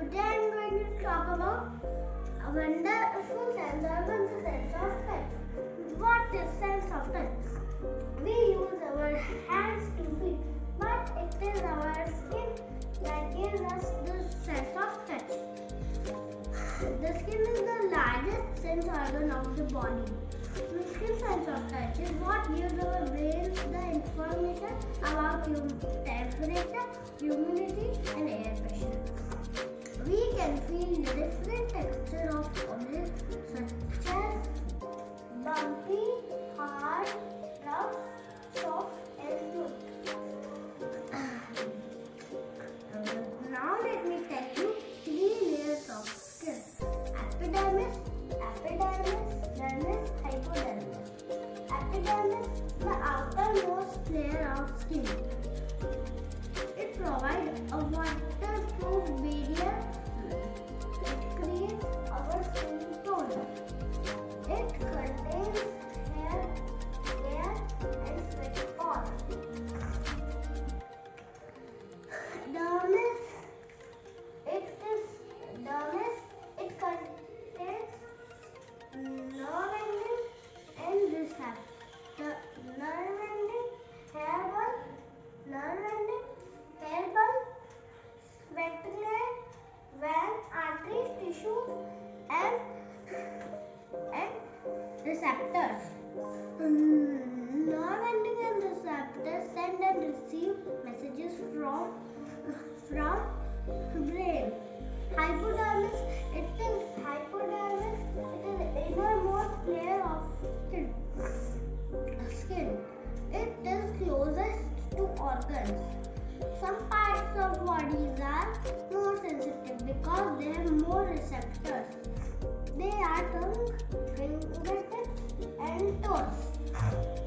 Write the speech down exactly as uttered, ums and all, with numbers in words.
Today I am going to talk about a wonderful sense organ, the sense of touch. What is sense of touch? We use our hands to feel, but it is our skin that gives us the sense of touch. The skin is the largest sense organ of the body. The skin sense of touch is what gives our brains the information about temperature, humidity, and air pressure. We can feel different texture of objects such as bumpy, hard, rough, soft, and smooth. Now let me tell you three layers of skin: epidermis, epidermis, dermis, hypodermis. Epidermis, the outermost layer of skin. It provides a waterproof barrier. It creates our skin tone. It contains hair, hair and sweat pores. Dermis, it is dermis. It contains nerve ending and receptor. Nerve ending, hair bulb, nerve ending, hair bulb, sweat gland, vein, arteries, tissues, and and receptors. Mm, Nerve ending and receptors send and receive messages from from brain. Hypodermis, it is hypodermis. It is the innermost layer of skin. Skin. It is closest to organs. Some parts of bodies are more sensitive because they have more receptors. They are tongue, fingertips, and toes.